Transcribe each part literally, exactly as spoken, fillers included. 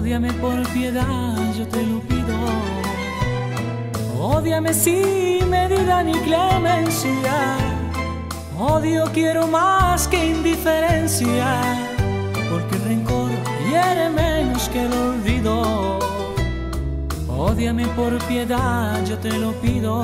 Ódiame por piedad, yo te lo pido. Ódiame sin medida ni clemencia. Odio quiero más que indiferencia, porque el rencor hiere menos que el olvido. Ódiame por piedad, yo te lo pido.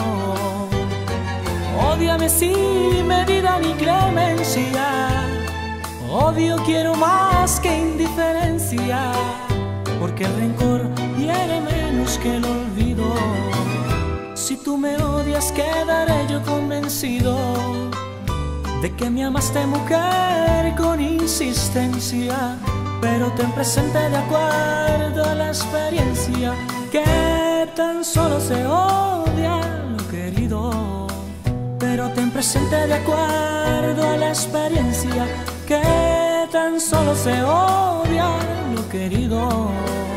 Ódiame sin medida ni clemencia. Odio quiero más que indiferencia, porque el rencor hiere menos que el olvido. Si tú me odias, quedaré yo convencido de que me amaste, mujer, con insistencia. Pero ten presente, de acuerdo a la experiencia, que tan solo se odia lo querido. Pero ten presente, de acuerdo a la experiencia, que tan solo se odia lo querido.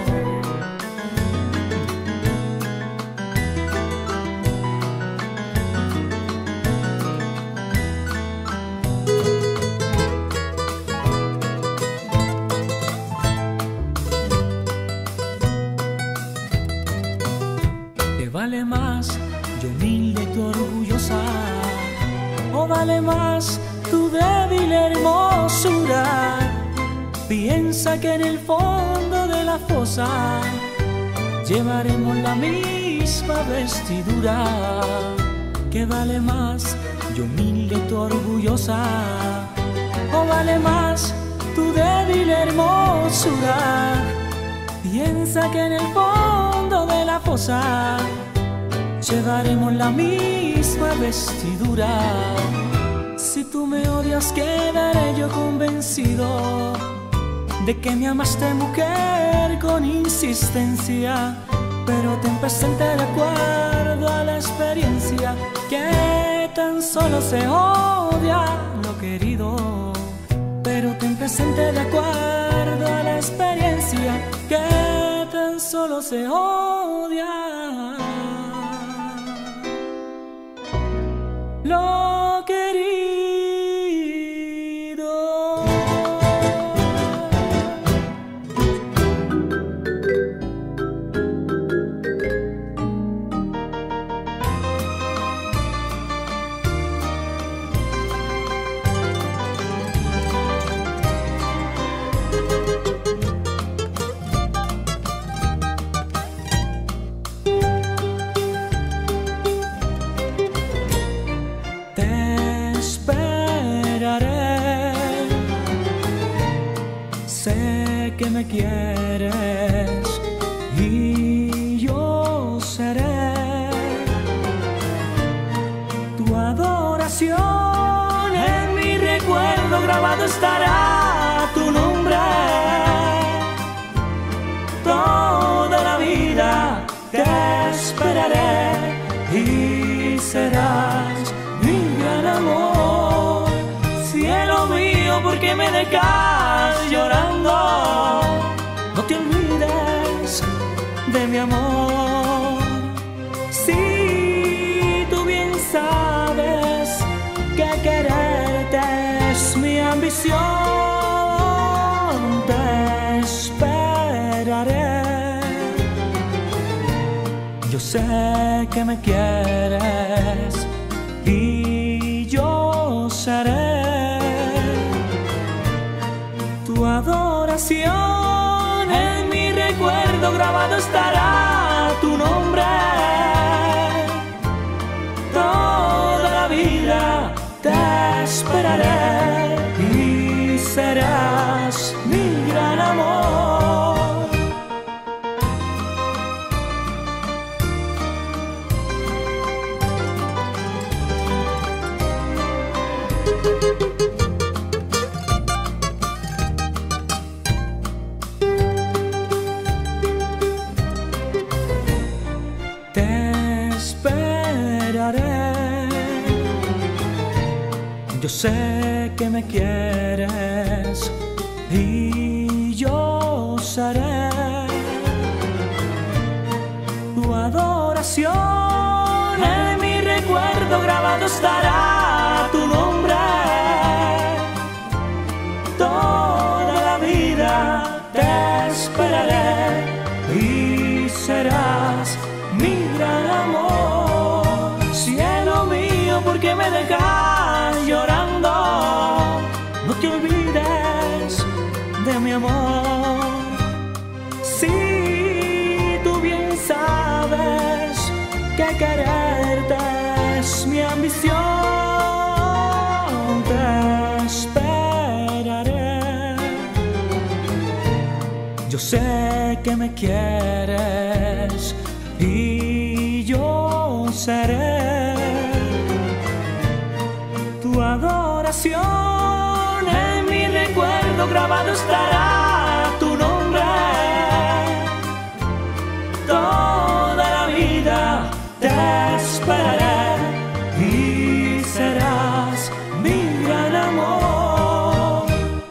¿Qué vale más, yo humilde y tú orgullosa? ¿O vale más tu débil hermosura? Piensa que en el fondo de la fosa llevaremos la misma vestidura. ¿Qué vale más, yo humilde y tú orgullosa? ¿O vale más tu débil hermosura? Piensa que en el fondo de la fosa llevaremos la misma vestidura. Si tú me odias, quedaré yo convencido de que me amaste, mujer, con insistencia. Pero ten presente, de acuerdo a la experiencia, que tan solo se odia lo querido. Pero ten presente, de acuerdo a la experiencia, que tan solo se odia lo querido. Sé que me quieres y yo seré tu adoración. En mi recuerdo grabado estará tu nombre. Toda la vida te esperaré y serás mi gran amor. Cielo mío, ¿por qué me dejas llorando? No te olvides de mi amor. Si tú bien sabes que quererte es mi ambición, te esperaré. Yo sé que me quieres y yo seré tu adoración. En mi recuerdo grabado estará tu nombre. Toda la vida te esperaré y serás mi gran amor. Te esperaré. Yo sé que me quieres y yo seré tu adoración. En mi recuerdo grabado estará tu nombre. Toda la vida te esperaré mi amor. Si tú bien sabes que quererte es mi ambición, te esperaré. Yo sé que me quieres y yo seré tu adoración. En mi recuerdo grabado estará tu nombre. Toda la vida te esperaré y serás mi gran amor.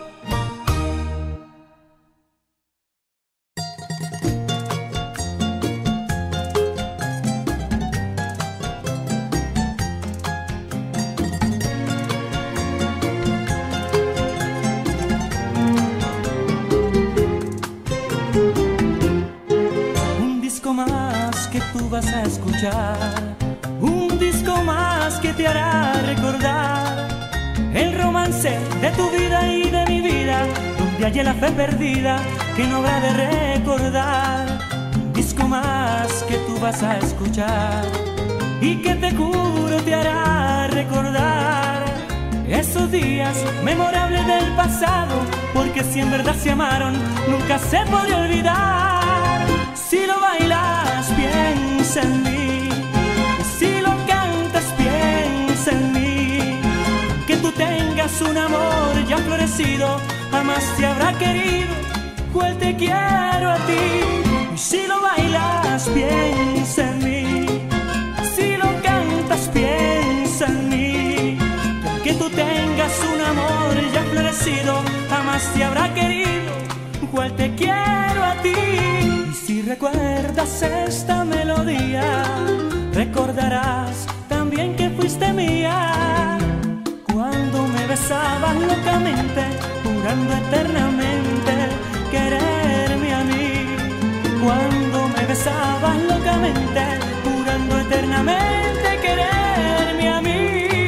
Que tú vas a escuchar, un disco más que te hará recordar el romance de tu vida y de mi vida, donde haya la fe perdida que no habrá de recordar. Un disco más que tú vas a escuchar y que te juro te hará recordar esos días memorables del pasado, porque si en verdad se amaron nunca se podrá olvidar. Si lo bailas, piensa en mí. Si lo cantas, piensa en mí. Que tú tengas un amor ya florecido, jamás te habrá querido cual te quiero a ti. Y si lo bailas, piensa en mí. Si lo cantas, piensa en mí. Que tú tengas un amor ya florecido, jamás te habrá querido cual te quiero a ti. Si recuerdas esta melodía, recordarás también que fuiste mía. Cuando me besabas locamente, jurando eternamente quererme a mí. Cuando me besabas locamente, jurando eternamente quererme a mí.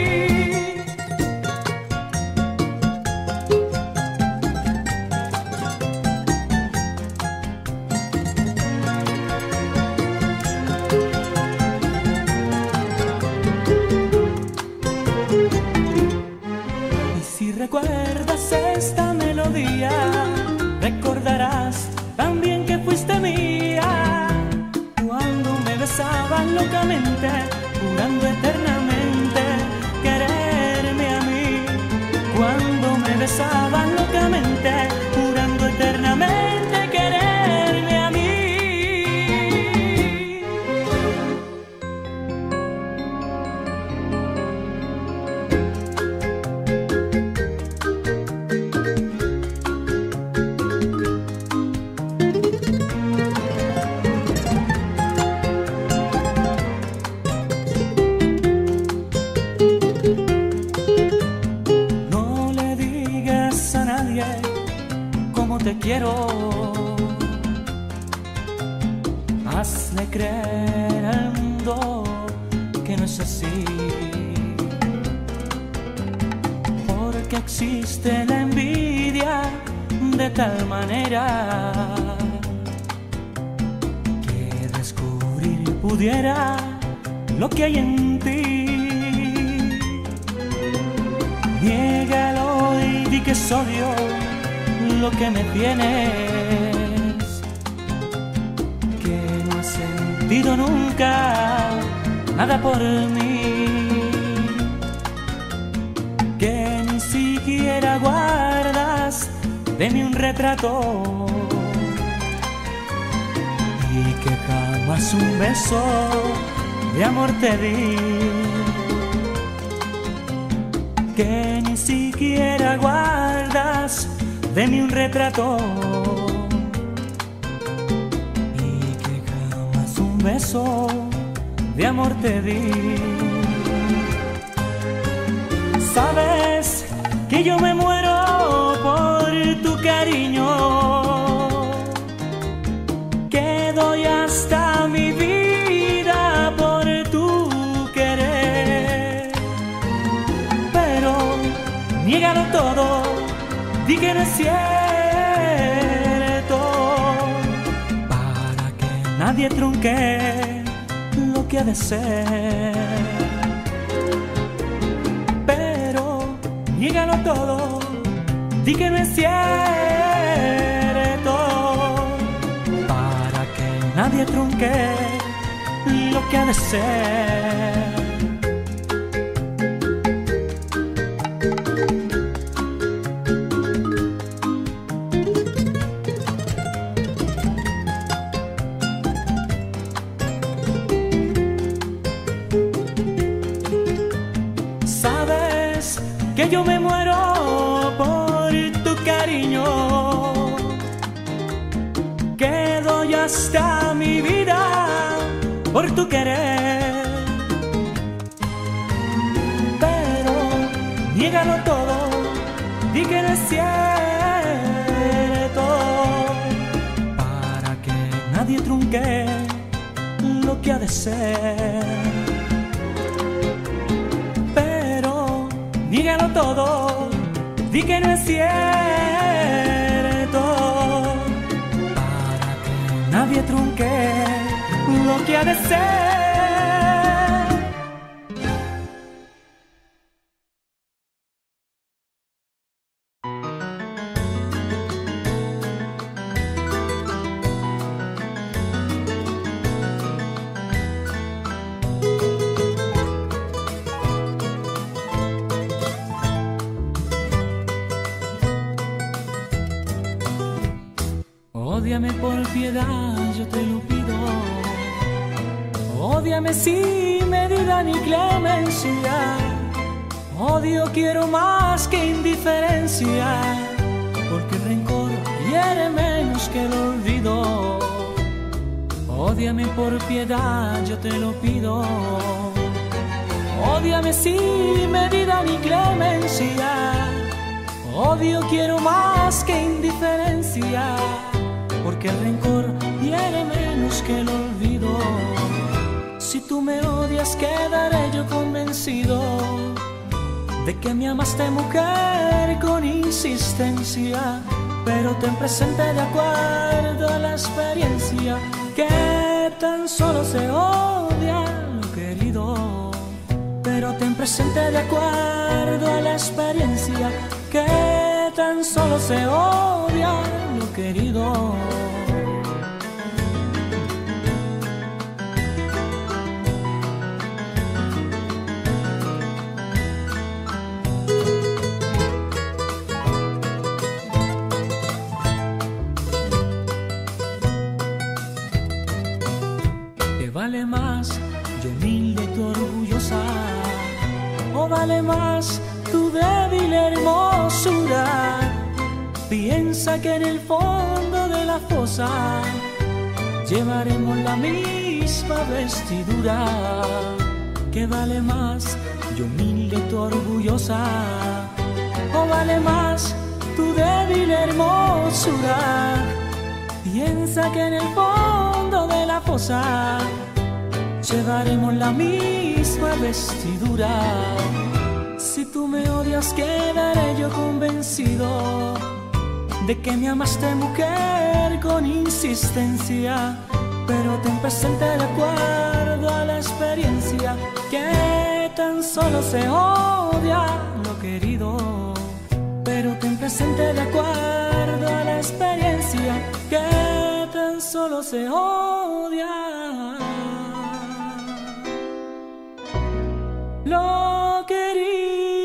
Recuerdas esta melodía, recordarás también que fuiste mía. Cuando me besabas locamente, jurando eternamente quererme a mí. Cuando me besabas locamente, jurando eternamente quererme a mí. Te quiero, hazle creer al mundo que no es así, porque existe la envidia de tal manera que descubrir pudiera lo que hay en ti. Niégalo y di que es odio lo que me tienes, que no has sentido nunca nada por mí, que ni siquiera guardas de mí un retrato y que jamás un beso de amor te di, que ni siquiera guardas de mí un retrato y que jamás un beso de amor te di. Sabes que yo me muero por tu cariño, que doy hasta mi vida por tu querer, pero niégalo todo, di que no es cierto, para que nadie trunque lo que ha de ser. Pero niégalo todo, di que no es cierto, para que nadie trunque lo que ha de ser. Sabes que yo me muero por tu cariño, que doy hasta mi vida por tu querer. Pero niégalo todo, di que no es cierto, para que nadie trunque lo que ha de ser. Pero niégalo todo, di que no es cierto, para que nadie trunque lo que ha de ser. Ódiame por piedad, yo te lo pido. Ódiame sin medida ni clemencia. Odio quiero más que indiferencia, porque el rencor hiere menos que el olvido. Ódiame por piedad, yo te lo pido. Ódiame sin medida ni clemencia. Odio quiero más que indiferencia, porque el rencor hiere menos que el olvido. Si tú me odias, quedaré yo convencido de que me amaste, mujer, con insistencia. Pero ten presente, de acuerdo a la experiencia, que tan solo se odia lo querido. Pero ten presente, de acuerdo a la experiencia, que tan solo se odia lo querido. ¿Qué vale más, yo humilde, tú orgullosa? ¿O vale más tu débil hermosura? Piensa que en el fondo de la fosa llevaremos la misma vestidura. ¿Qué vale más, yo humilde, tú orgullosa? ¿O vale más tu débil hermosura? Piensa que en el fondo de la fosa llevaremos la misma vestidura. Si tú me odias, quedaré yo convencido de que me amaste, mujer, con insistencia. Pero ten presente, de acuerdo a la experiencia, que tan solo se odia lo querido. Pero ten presente, de acuerdo a la experiencia, que tan solo se odia lo querido.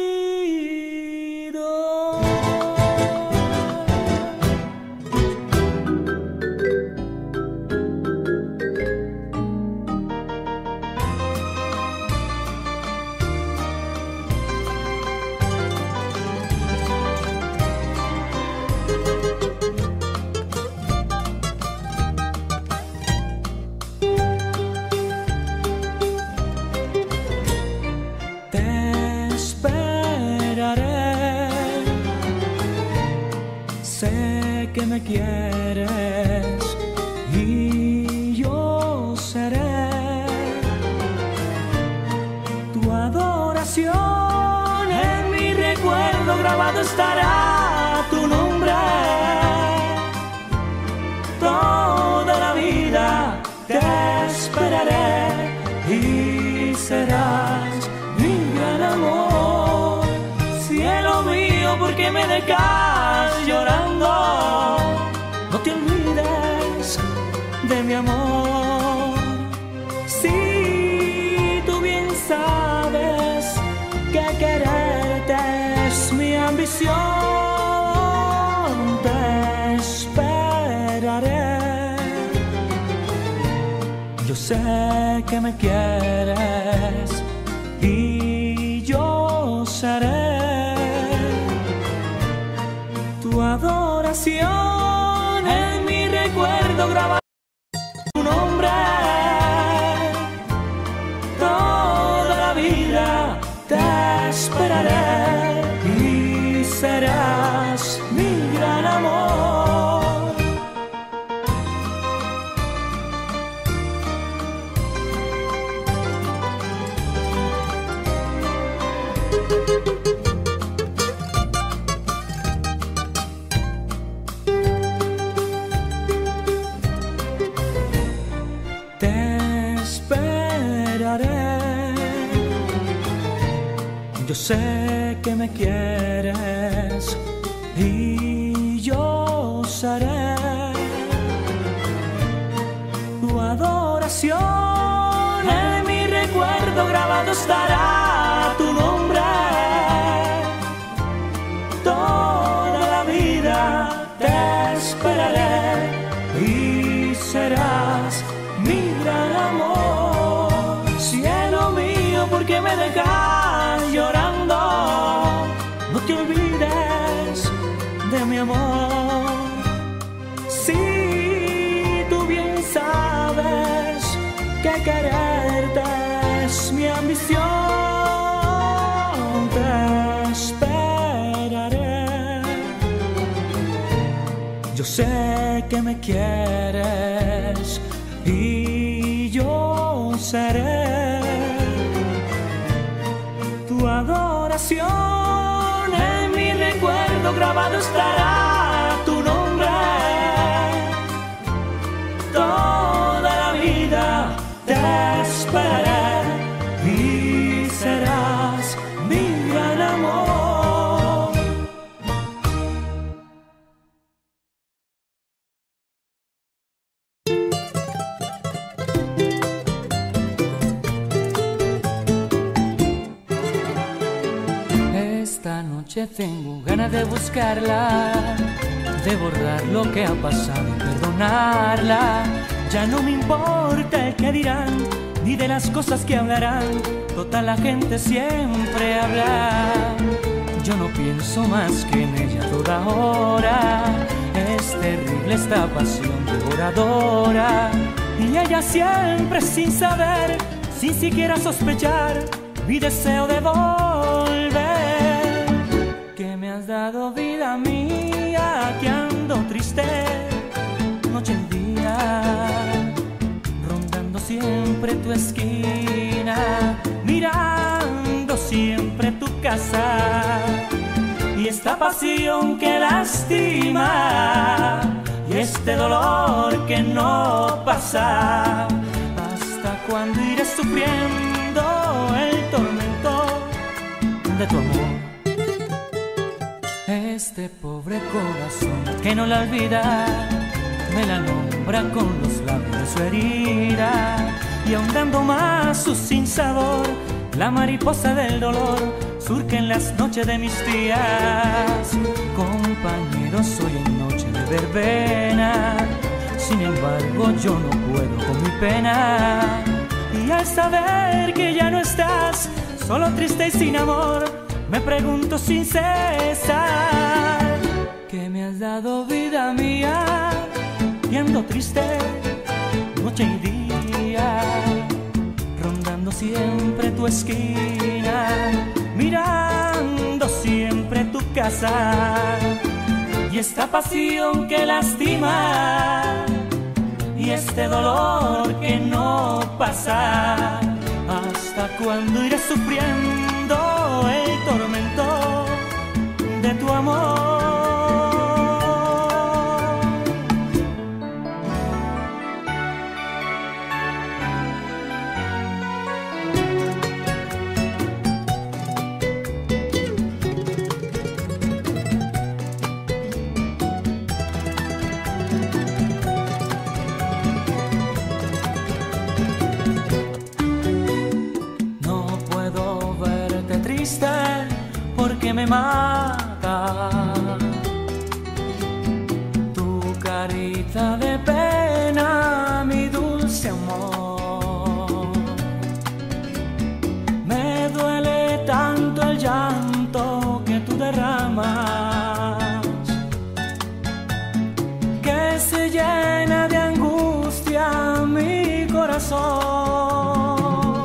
Sé que me quieres y yo seré tu adoración. En mi recuerdo grabado estará tu nombre. no te olvides de mi amor. Si tú bien sabes que quererte es mi ambición, te esperaré. Yo sé que me quieres y yo seré tu adoración. En mi recuerdo grabado tu nombre, toda la vida te esperaré y serás mi gran amor. Yo sé que me quieres y yo seré tu adoración. En mi recuerdo grabado estará tu nombre, toda la vida te esperaré y serás mi gran amor. Cielo mío, ¿por qué me dejas llorando? No te olvides de mi amor. Si tú bien sabes que quererte es mi ambición, te esperaré. Yo sé que me quieres y yo seré tu adoración. En mi recuerdo grabado estará tu nombre, toda la vida te esperaré y serás mi gran amor. Esta noche tengo ganas de buscarla, de borrar lo que ha pasado, perdonarla. Ya no me importa el que dirán, ni de las cosas que hablarán. Toda la gente siempre habla. Yo no pienso más que en ella toda hora. Es terrible esta pasión devoradora. Y ella siempre sin saber, sin siquiera sospechar, mi deseo de volver. Que me has dado vida mía, que ando triste noche y día, rondando siempre tu esquina, mirando siempre tu casa. Y esta pasión que lastima, y este dolor que no pasa. ¿Hasta cuándo iré sufriendo el tormento de tu amor? Este pobre corazón que no la olvida, me la nombra con los labios de su herida. Y ahondando más su sinsabor, la mariposa del dolor surge en las noches de mis días. Compañero, soy en noche de verbena, sin embargo yo no puedo con mi pena. Y al saber que ya no estás, solo triste y sin amor, me pregunto sin cesar, que me has dado vida mía, y ando triste noche y día, rondando siempre tu esquina, mirando siempre tu casa. Y esta pasión que lastima, y este dolor que no pasa. ¿Hasta cuándo iré sufriendo el tormento de tu amor? me mata. Tu carita de pena, mi dulce amor. Me duele tanto el llanto que tú derramas, que se llena de angustia mi corazón.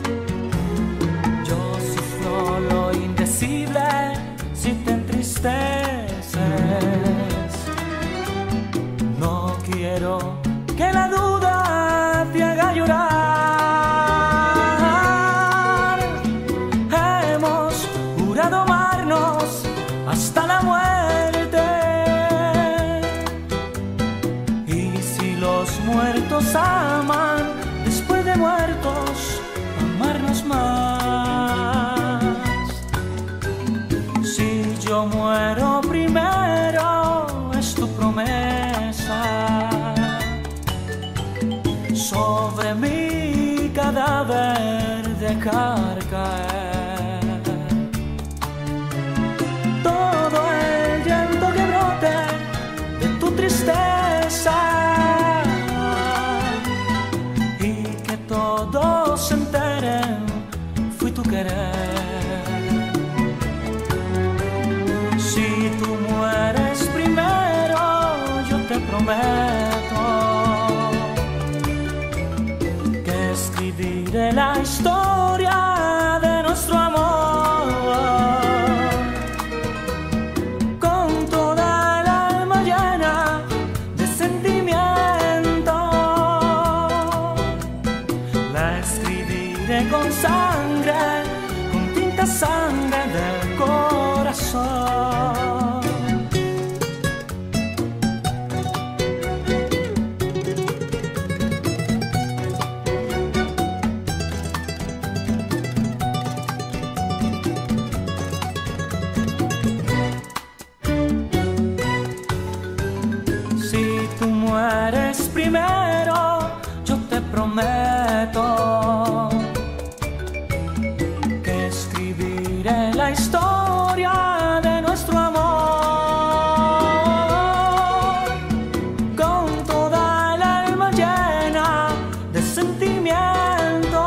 Yo sufro lo indecible si te entristeces. No quiero que la duda te haga llorar. Hemos jurado amarnos hasta la muerte, y si los muertos aman, después de muertos, amarnos más. Si yo muero primero, es tu promesa, sobre mi cadáver dejar caer todo el llanto que brote de tu tristeza, y que todos se enteren, fui tu querer. Si tú mueres primero, yo te prometo que escribiré la historia de nuestro amor con toda el alma llena de sentimiento. La escribiré con sangre, con tinta sangre del corazón. Si tú mueres primero, yo te prometo que escribiré la historia de nuestro amor con toda el alma llena de sentimiento.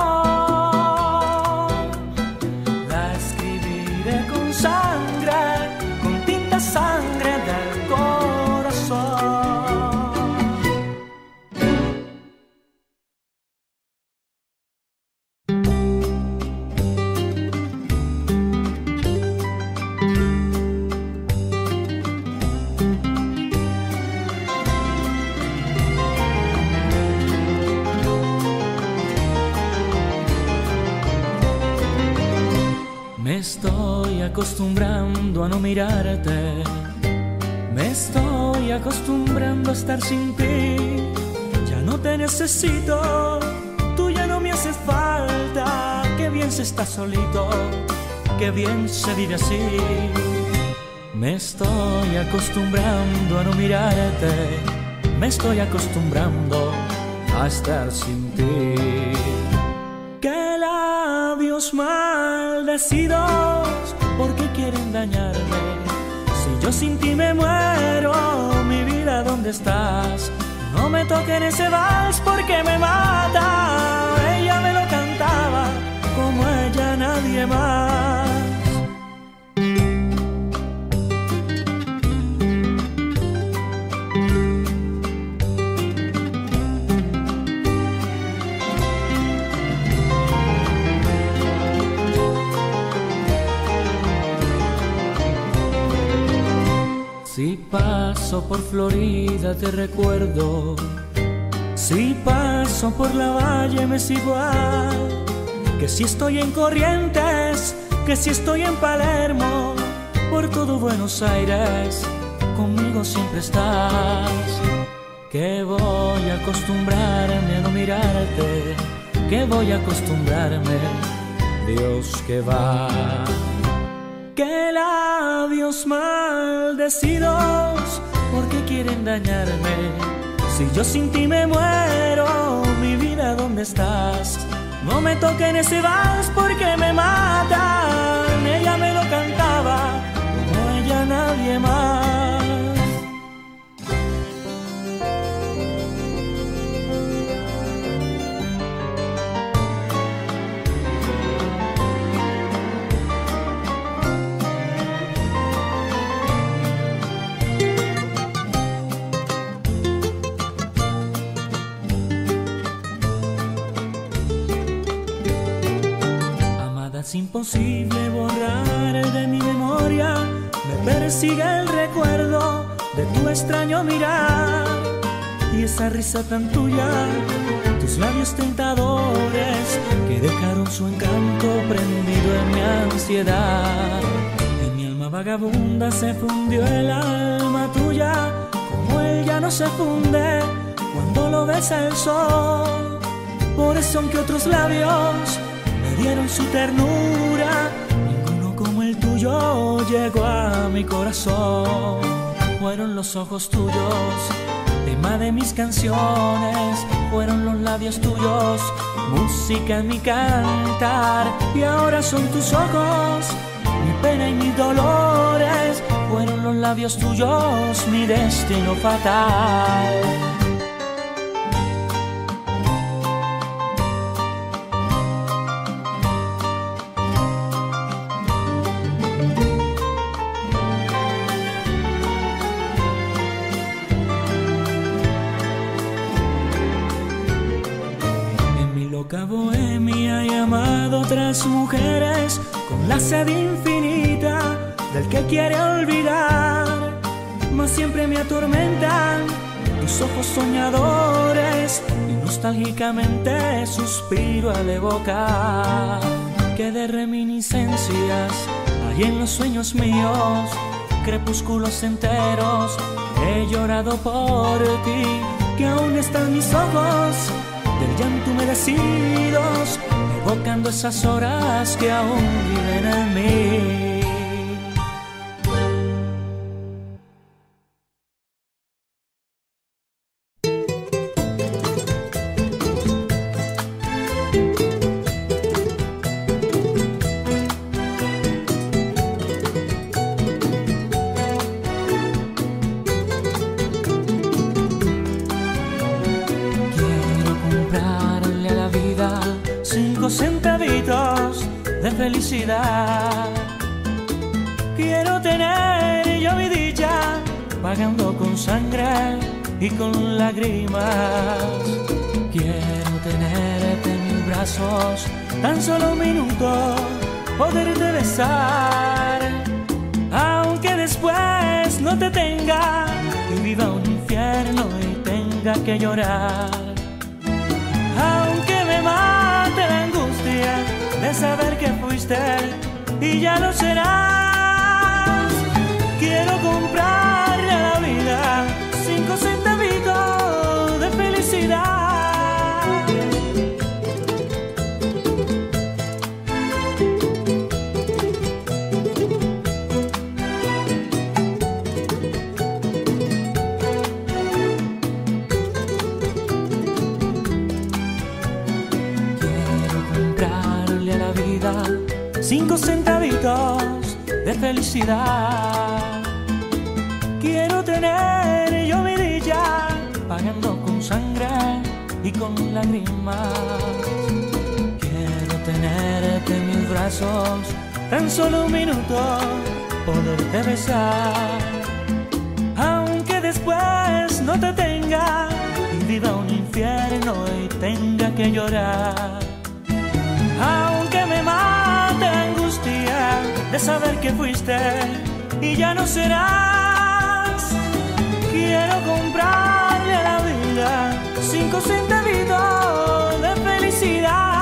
La escribiré con sangre, con tinta sangre del corazón. Me estoy acostumbrando a no mirarte, me estoy acostumbrando a estar sin ti. Ya no te necesito, tú ya no me haces falta. Qué bien se está solito, qué bien se vive así. Me estoy acostumbrando a no mirarte, me estoy acostumbrando a estar sin ti. Qué labios maldecidos, ¿por qué quieren dañarme? Si yo sin ti me muero, mi vida, ¿dónde estás? No me toquen ese vals porque me mata. Ella me lo cantaba como ella nadie más. Si paso por Florida te recuerdo, si paso por la Valle me es igual, que si estoy en Corrientes, que si estoy en Palermo, por todo Buenos Aires, conmigo siempre estás. Que voy a acostumbrarme a no mirarte, que voy a acostumbrarme, Dios que va. Qué labios maldecidos, ¿por qué quieren dañarme? Si yo sin ti me muero, mi vida, ¿dónde estás? No me toquen ese vals porque me matan. ella me lo cantaba, como ella nadie más. Es imposible borrar de mi memoria, me persigue el recuerdo de tu extraño mirar y esa risa tan tuya, tus labios tentadores que dejaron su encanto prendido en mi ansiedad. En mi alma vagabunda se fundió el alma tuya, como él ya no se funde cuando lo besa el sol. Por eso aunque otros labios dieron su ternura, ninguno como el tuyo llegó a mi corazón. Fueron los ojos tuyos, tema de mis canciones, fueron los labios tuyos, música en mi cantar. Y ahora son tus ojos, mi pena y mis dolores, fueron los labios tuyos, mi destino fatal. Bohemia he amado otras mujeres con la sed infinita del que quiere olvidar, mas siempre me atormentan tus ojos soñadores y nostálgicamente suspiro al evocar que de reminiscencias hay en los sueños míos, crepúsculos enteros he llorado por ti, que aún están mis ojos del llanto humedecidos, evocando esas horas que aún viven en mí. Centavitos de felicidad, quiero tener yo mi dicha, pagando con sangre y con lágrimas. Quiero tenerte en mis brazos, tan solo un minuto, poderte besar, aunque después no te tenga y viva un infierno y tenga que llorar. Aunque me mate la angustia de saber que fuiste y ya lo serás, quiero comprarle a la vida cinco centavitos de felicidad. Cinco centavitos de felicidad, quiero tener yo mi dicha, pagando con sangre y con lágrimas. Quiero tenerte en mis brazos, tan solo un minuto, poderte besar, aunque después no te tenga y viva un infierno y tenga que llorar. Aunque me mate la angustia de saber que fuiste y ya no serás, quiero comprarle a la vida cinco centavitos de felicidad.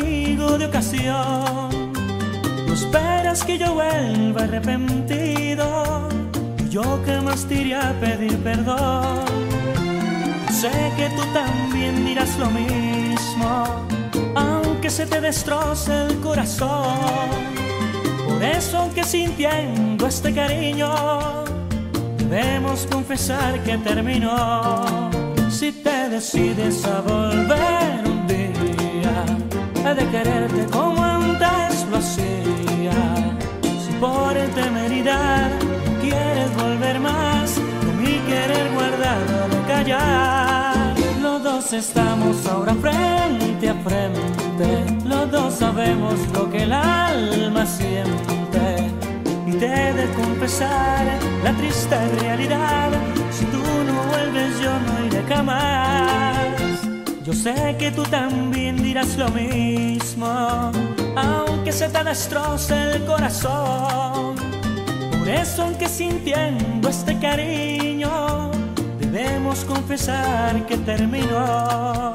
amigo de ocasión. Tú esperas que yo vuelva arrepentido, y yo que más te iré a pedir perdón. Sé que tú también dirás lo mismo, aunque se te destroce el corazón. Por eso, aunque sintiendo este cariño, debemos confesar que terminó. Si te decides a volver un día, he de quererte como antes lo hacía. Si por temeridad quieres volver más, de mi querer guardado de callar. Los dos estamos ahora frente a frente, los dos sabemos lo que el alma siente. Y te he de confesar la triste realidad: si tú no vuelves yo no iré jamás. Yo sé que tú también dirás lo mismo, aunque se te destroce el corazón. Por eso, aunque sintiendo este cariño, debemos confesar que terminó.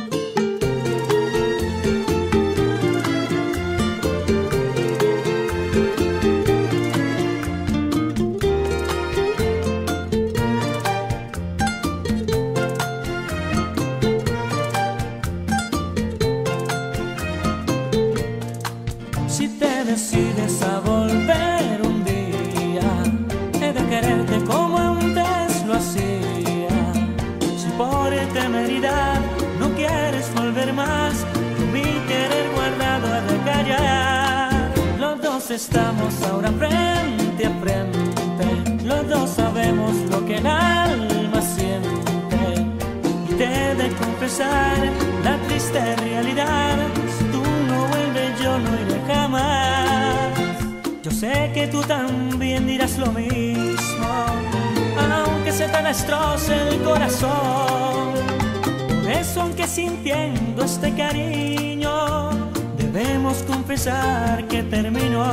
Si te decides a volver un día, he de quererte como antes lo hacía. Si por temeridad no quieres volver más, mi querer guardado ha de callar. Los dos estamos ahora frente a frente, los dos sabemos lo que el alma siente. Y te he de confesar la triste realidad: si tú no vuelves yo no iré jamás. Yo sé que tú también dirás lo mismo, aunque se te destroce el corazón. Por eso, aunque sintiendo este cariño, debemos confesar que terminó.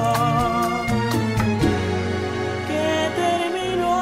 Que terminó.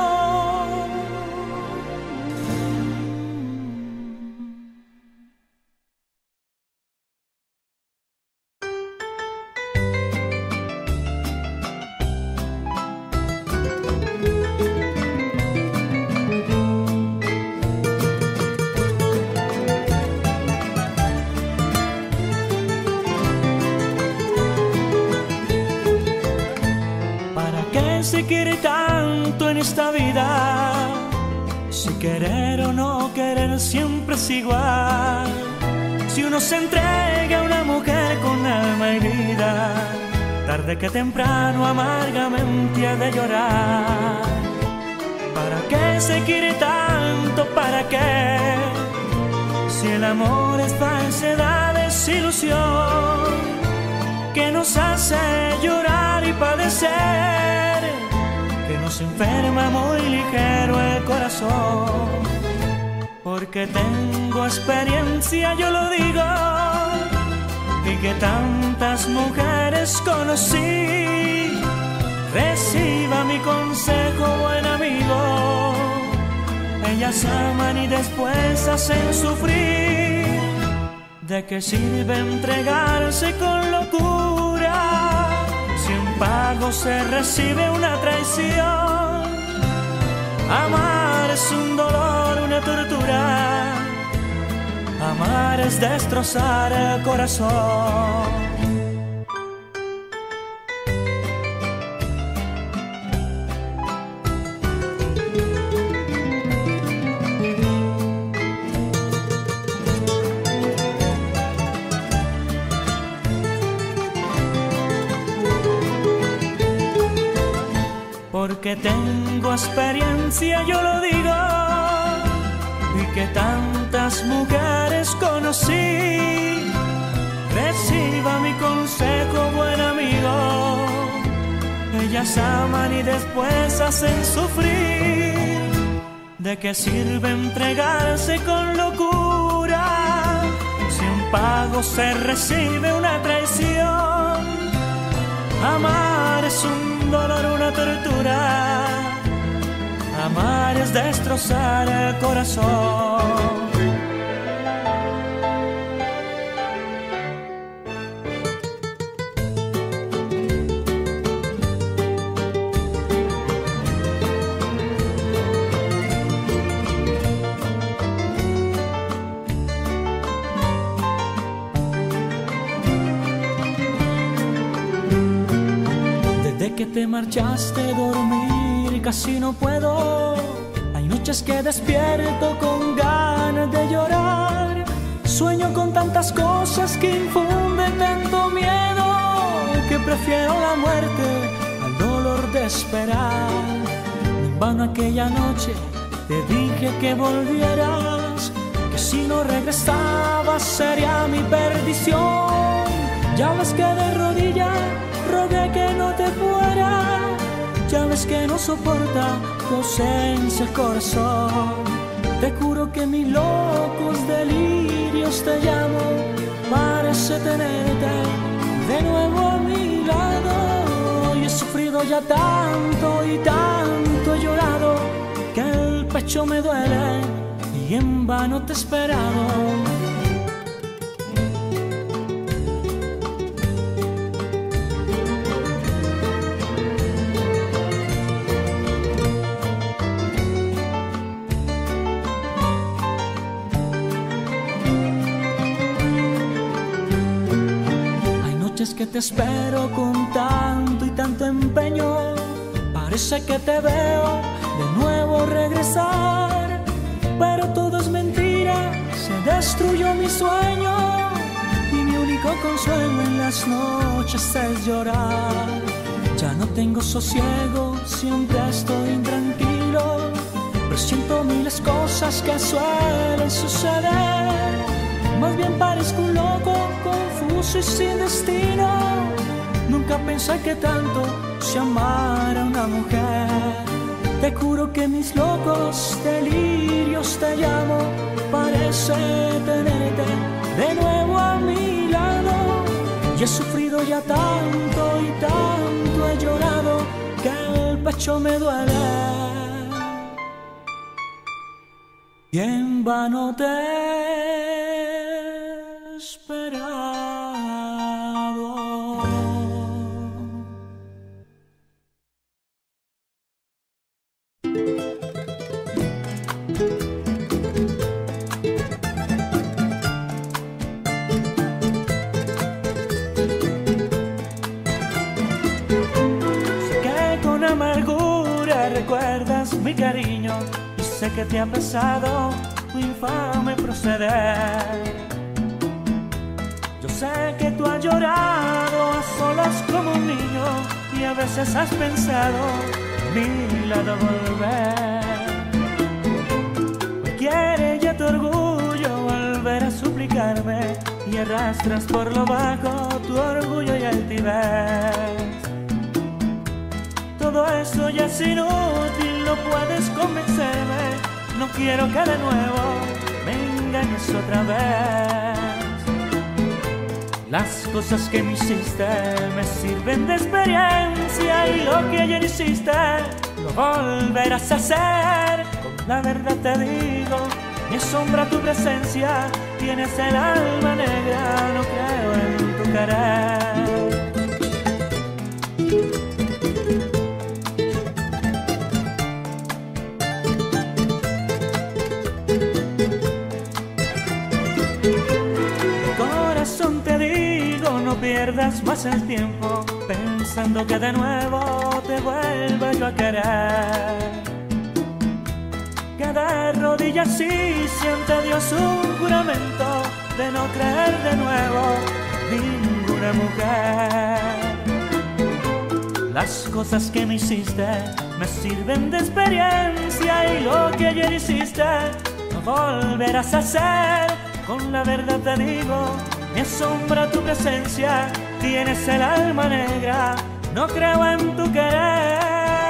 Se quiere tanto en esta vida, si querer o no querer siempre es igual. Si uno se entrega a una mujer con alma y vida, tarde que temprano amargamente ha de llorar. ¿Para qué se quiere tanto? ¿Para qué? Si el amor es falsedad, es ilusión que nos hace llorar y padecer, que nos enferma muy ligero el corazón. Porque tengo experiencia, yo lo digo, y que tantas mujeres conocí. Reciba mi consejo, buen amigo, ellas aman y después hacen sufrir. ¿De qué sirve entregarse con locura si en pago se recibe una traición? Amar es un dolor, una tortura. Amar es destrozar el corazón. Porque tengo experiencia, yo lo digo, y que tantas mujeres conocí. Reciba mi consejo, buen amigo, ellas aman y después hacen sufrir. ¿De qué sirve entregarse con locura si en pago se recibe una traición? Amar es un dolor, una tortura. Amar es destrozar el corazón. que te marchaste a dormir casi no puedo. Hay noches que despierto con ganas de llorar. Sueño con tantas cosas que infunden tanto miedo, que prefiero la muerte al dolor de esperar. En vano aquella noche te dije que volvieras, que si no regresabas sería mi perdición. Ya ves que de rodillas rogué que no te fuera, ya ves que no soporta tu ausencia el corazón. Te juro que mis locos delirios te llamo, parece tenerte de nuevo a mi lado. Y he sufrido ya tanto y tanto he llorado, que el pecho me duele y en vano te he esperado. Que te espero con tanto y tanto empeño, parece que te veo de nuevo regresar, pero todo es mentira, se destruyó mi sueño y mi único consuelo en las noches es llorar. Ya no tengo sosiego, siempre estoy intranquilo, presiento miles cosas que suelen suceder. Más bien parezco un loco, confuso y sin destino. Nunca pensé que tanto se amara a una mujer. Te juro que mis locos delirios te llamo, parece tenerte de nuevo a mi lado. Y he sufrido ya tanto y tanto he llorado, que el pecho me duele y en vano te esperado. Sé que con amargura recuerdas mi cariño y sé que te ha pesado tu infame proceder. Sé que tú has llorado a solas como un niño y a veces has pensado a mi lado volver. Me quiere ya tu orgullo volver a suplicarme y arrastras por lo bajo tu orgullo y altivez. Todo eso ya es inútil, no puedes convencerme. No quiero que de nuevo me engañes otra vez. Las cosas que me hiciste me sirven de experiencia y lo que ayer hiciste lo volverás a hacer. Con la verdad te digo, me asombra tu presencia, tienes el alma negra, no creo en tu querer. No pierdas más el tiempo pensando que de nuevo te vuelva yo a querer. Que de rodillas sí siente Dios un juramento de no creer de nuevo ninguna mujer. Las cosas que me hiciste me sirven de experiencia y lo que ayer hiciste no volverás a hacer. Con la verdad te digo, me asombra tu presencia, tienes el alma negra, no creo en tu querer.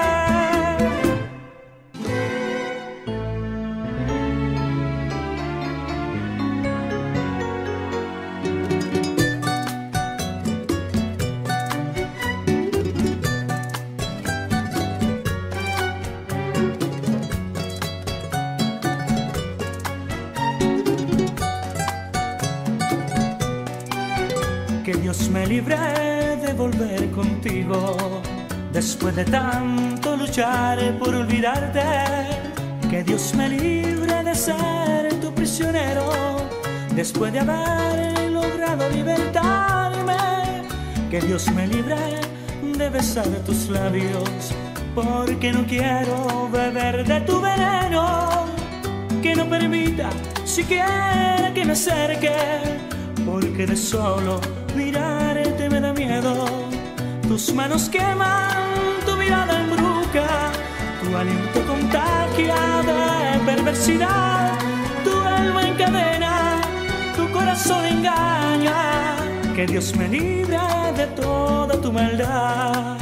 Que Dios me libre de volver contigo, después de tanto luchar por olvidarte. Que Dios me libre de ser tu prisionero, después de haber logrado libertarme. Que Dios me libre de besar tus labios, porque no quiero beber de tu veneno, que no permita siquiera que me acerque, porque de solo mirarte me da miedo. Tus manos queman, tu mirada embruja, tu aliento contagia de perversidad, tu alma encadena, tu corazón engaña. Que Dios me libre de toda tu maldad.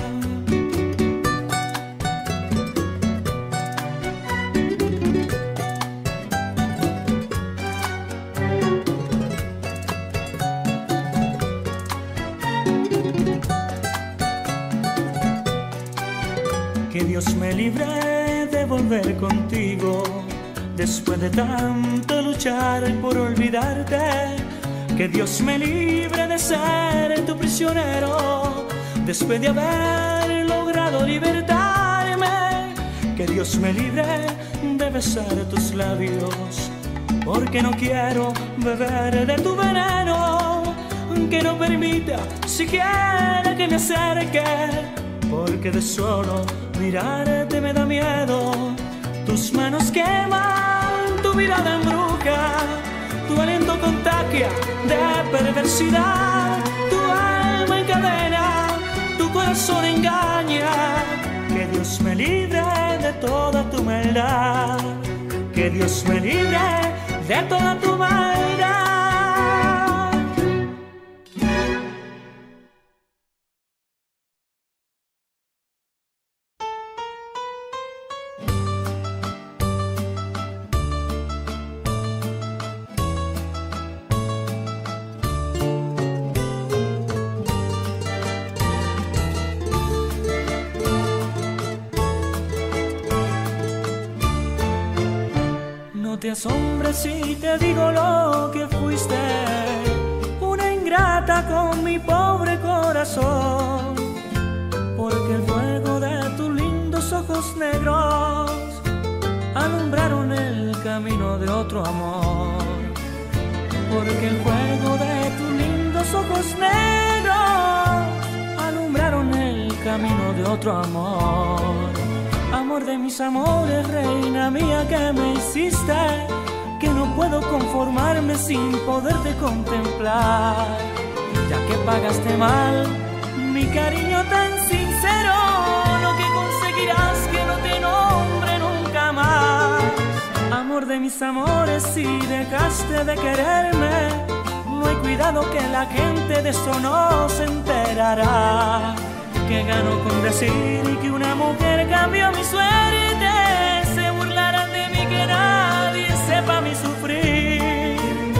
Que Dios me libre de volver contigo, después de tanto luchar por olvidarte. Que Dios me libre de ser tu prisionero, después de haber logrado libertarme. Que Dios me libre de besar tus labios, porque no quiero beber de tu veneno. Que no permita siquiera que me acerque, porque de solo mirarte me da miedo. Tus manos queman, tu mirada embruja, tu aliento contagia de perversidad, tu alma encadena, tu corazón engaña. Que Dios me libre de toda tu maldad, que Dios me libre de toda tu maldad. No te asombres si te digo lo que fuiste, una ingrata con mi pobre corazón, porque el fuego de tus lindos ojos negros alumbraron el camino de otro amor. Porque el fuego de tus lindos ojos negros alumbraron el camino de otro amor. Amor de mis amores, reina mía que me hiciste, que no puedo conformarme sin poderte contemplar. Ya que pagaste mal mi cariño tan sincero, lo que conseguirás que no te nombre nunca más. Amor de mis amores, si dejaste de quererme, no hay cuidado que la gente de eso no se enterará. Que gano con decir que una mujer cambió mi suerte, se burlarán de mí que nadie sepa mi sufrir.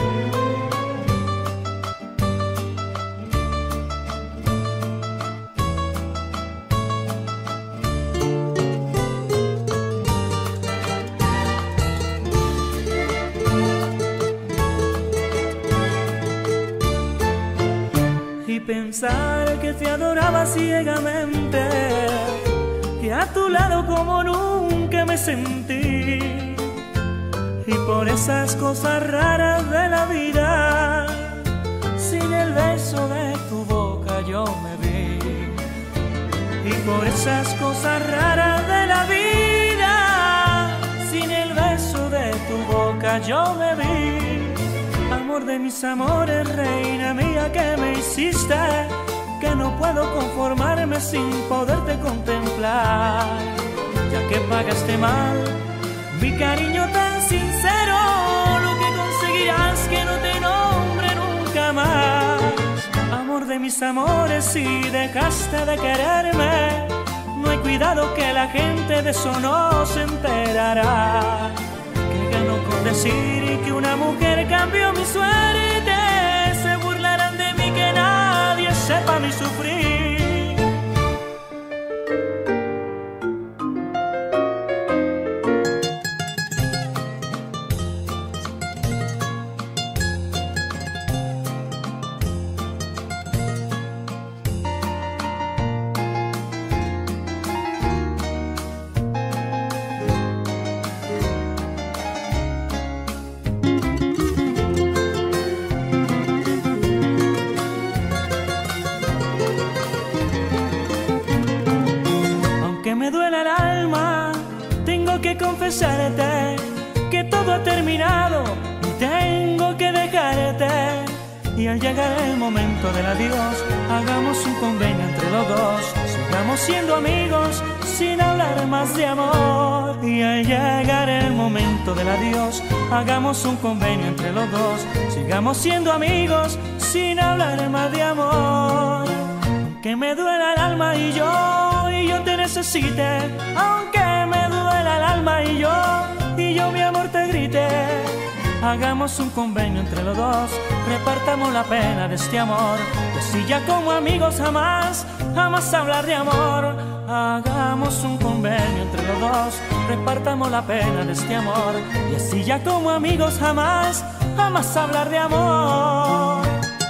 Y pensar que te adoraba ciegamente, que a tu lado como nunca me sentí. Y por esas cosas raras de la vida, sin el beso de tu boca yo me vi. Y por esas cosas raras de la vida, sin el beso de tu boca yo me vi. Amor de mis amores, reina mía que me hiciste, que no puedo conformarme sin poderte contemplar. Ya que pagaste mal mi cariño tan sincero, lo que conseguirás que no te nombre nunca más. Amor de mis amores, si dejaste de quererme, no hay cuidado que la gente de eso no se enterará. Que ganó con decir que una mujer cambió mi suerte, se burlarán de mí que nadie sepa mi sufrir. confesarte que todo ha terminado y tengo que dejarte. Y al llegar el momento del adiós, hagamos un convenio entre los dos. Sigamos siendo amigos sin hablar más de amor. Y al llegar el momento del adiós, hagamos un convenio entre los dos. Sigamos siendo amigos sin hablar más de amor. Aunque me duela el alma y yo, y yo te necesite. Aunque me duela el alma y yo, y yo mi amor te grite. Hagamos un convenio entre los dos, repartamos la pena de este amor. Y así ya como amigos jamás, jamás hablar de amor. Hagamos un convenio entre los dos, repartamos la pena de este amor. Y así ya como amigos jamás, jamás hablar de amor.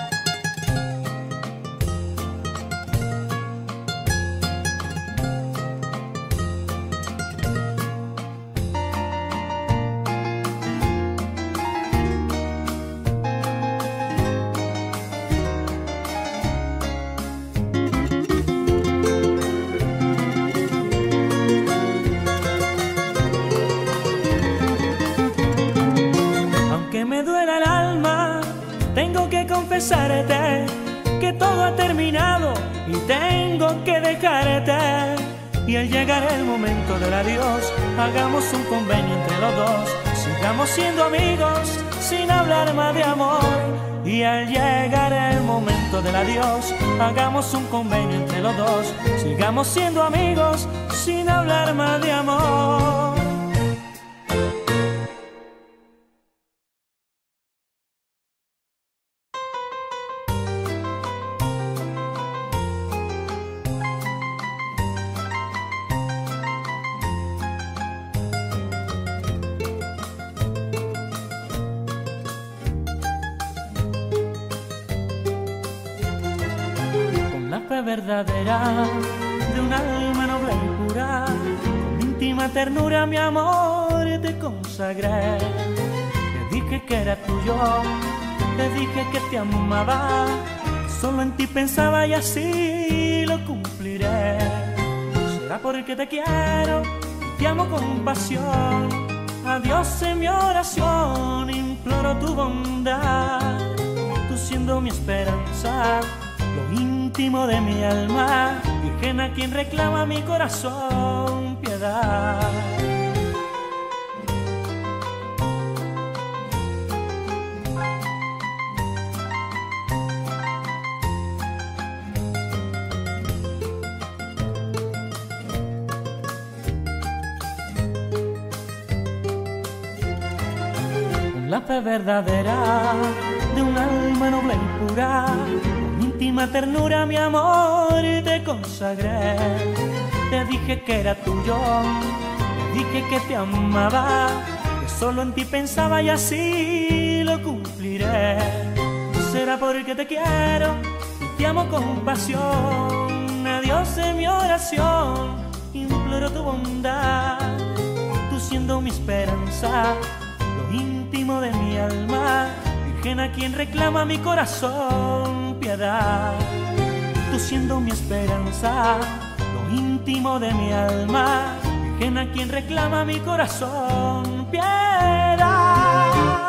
Confesarte que todo ha terminado y tengo que dejarte. Y al llegar el momento del adiós, hagamos un convenio entre los dos. Sigamos siendo amigos sin hablar más de amor. Y al llegar el momento del adiós, hagamos un convenio entre los dos. Sigamos siendo amigos sin hablar más de amor. Verdadera de un alma noble y pura, con íntima ternura mi amor te consagré. Te dije que era tuyo, te dije que te amaba, que solo en ti pensaba y así lo cumpliré. Será porque te quiero y te amo con pasión. A Dios en mi oración imploro tu bondad, tú siendo mi esperanza, lo íntimo de mi alma, Virgen a quien reclama mi corazón piedad. Con la fe verdadera de un alma noble y pura, íntima ternura mi amor te consagré. Te dije que era tuyo, te dije que te amaba, que solo en ti pensaba y así lo cumpliré. Será porque te quiero y te amo con pasión. A Dios en mi oración imploro tu bondad, tú siendo mi esperanza, lo íntimo de mi alma, Virgen a quien reclama mi corazón piedad. Tú siendo mi esperanza, lo íntimo de mi alma, Virgen a quien reclama mi corazón piedad.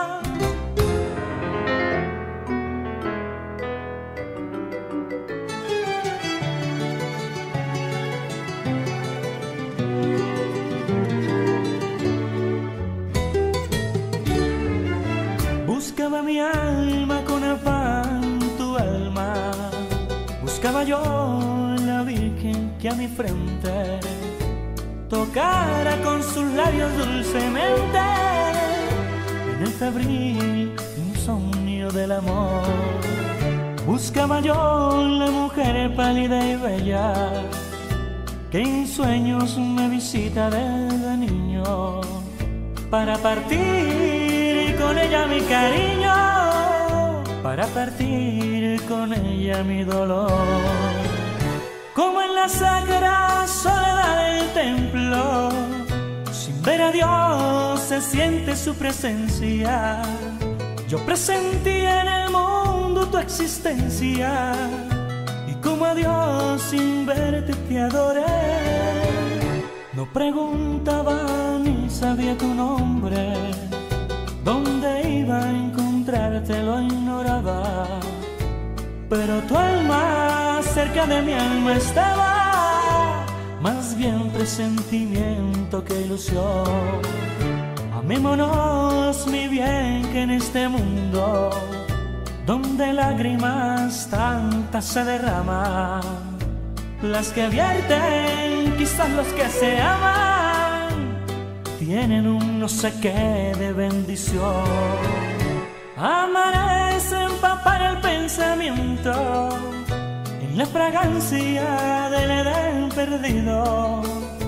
Buscaba mi alma con afán tu alma, buscaba yo la Virgen que a mi frente tocara con sus labios dulcemente en el febril insomnio del amor. Buscaba yo la mujer pálida y bella que en sueños me visita desde niño, para partir con ella mi cariño, para partir con ella mi dolor. Como en la sacra soledad del templo, sin ver a Dios se siente su presencia. Yo presentí en el mundo tu existencia, y como a Dios sin verte te adoré. No preguntaba ni sabía tu nombre, dónde iba a encontrarte lo ignoraba, pero tu alma cerca de mi alma estaba, más bien presentimiento que ilusión. Amémonos, mi bien, que en este mundo donde lágrimas tantas se derraman, las que vierten quizás los que se aman tienen un no sé qué de bendición. Amarse empapar el pensamiento en la fragancia del Edén perdido.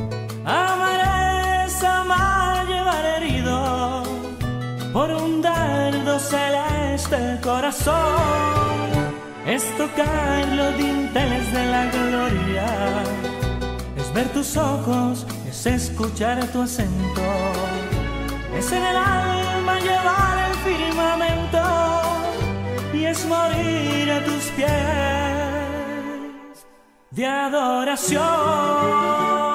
Amarse amar, llevar herido por un dardo celeste el corazón. Es tocar los dinteles de la gloria, es ver tus ojos, es escuchar tu acento, es en el alma llevar el firmamento y es morir a tus pies de adoración.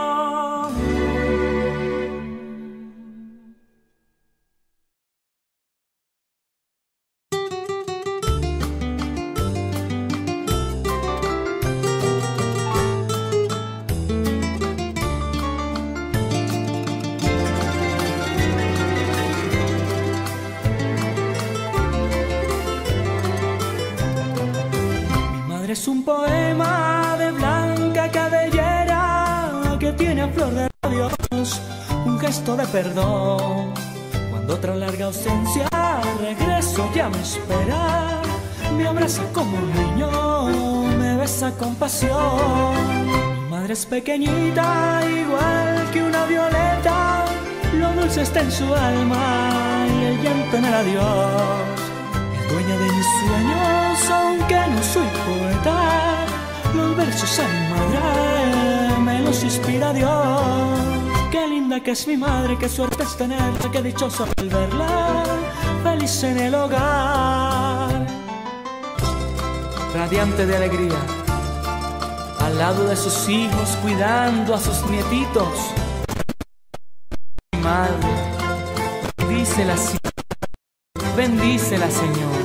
Es un poema de blanca cabellera que tiene a flor de labios un gesto de perdón. Cuando tras larga ausencia regreso ya me espera, me abraza como un niño, me besa con pasión. Mi madre es pequeñita, igual que una violeta, lo dulce está en su alma y el llanto en el adiós. Dueña de mis sueños, aunque no soy poeta, los versos a mi madre me los inspira Dios. Qué linda que es mi madre, qué suerte es tenerla, qué dichoso al verla, feliz en el hogar. Radiante de alegría, al lado de sus hijos, cuidando a sus nietitos. Mi madre, dísela así. Bendícela, Señor.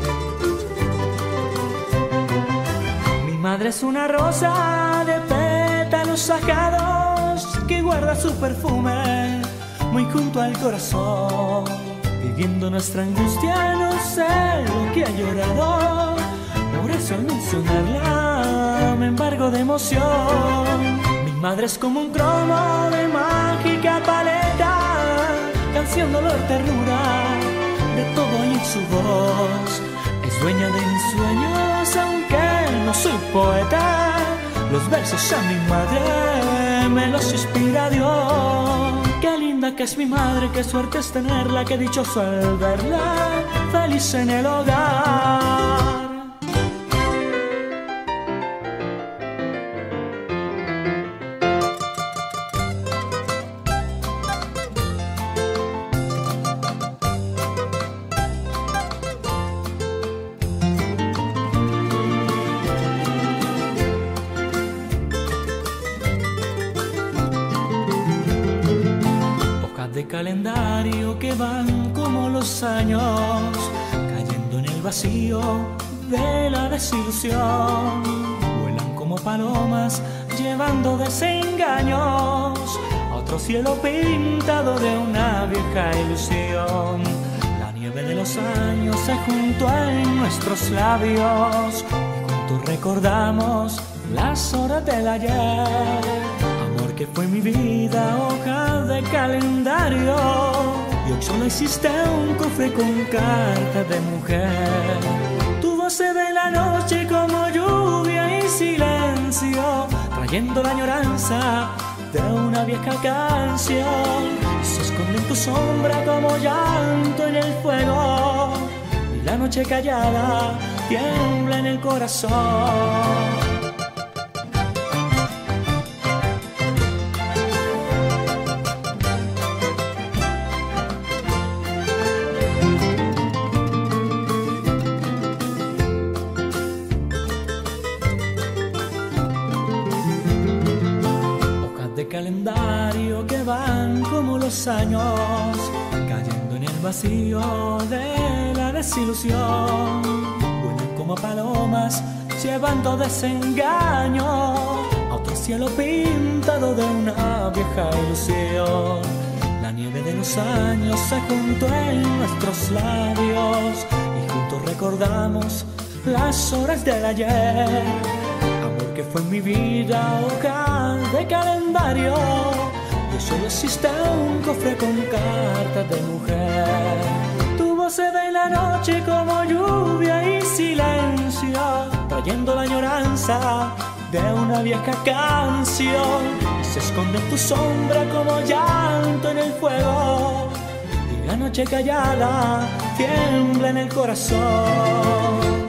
Mi madre es una rosa de pétalos sacados que guarda su perfume muy junto al corazón. Viviendo nuestra angustia, no sé lo que ha llorado, por eso al mencionarla me embargo de emoción. Mi madre es como un cromo de mágica paleta, canción, dolor, ternura, de todo hay en su voz. Es dueña de mis sueños, aunque no soy poeta, los versos a mi madre me los inspira Dios. Qué linda que es mi madre, qué suerte es tenerla, qué dichoso al verla, feliz en el hogar. De calendario que van como los años, cayendo en el vacío de la desilusión. Vuelan como palomas llevando desengaños a otro cielo pintado de una vieja ilusión. La nieve de los años se juntó en nuestros labios y juntos recordamos las horas del ayer. Que fue mi vida, hoja de calendario, y hoy solo existe un cofre con cartas de mujer. Tu voz se ve en la noche como lluvia y silencio, trayendo la añoranza de una vieja canción. Y se esconde en tu sombra como llanto en el fuego, y la noche callada tiembla en el corazón. Calendario como los años, cayendo en el vacío de la desilusión. Vuelan como palomas, llevando desengaño a otro cielo pintado de una vieja ilusión. La nieve de los años se juntó en nuestros labios y juntos recordamos las horas del ayer. Amor que fue en mi vida hoja de calendario, y solo existe un cofre con cartas de mujer. Tu voz se ve en la noche como lluvia y silencio, trayendo la añoranza de una vieja canción. Y se esconde en tu sombra como llanto en el fuego, y la noche callada tiembla en el corazón.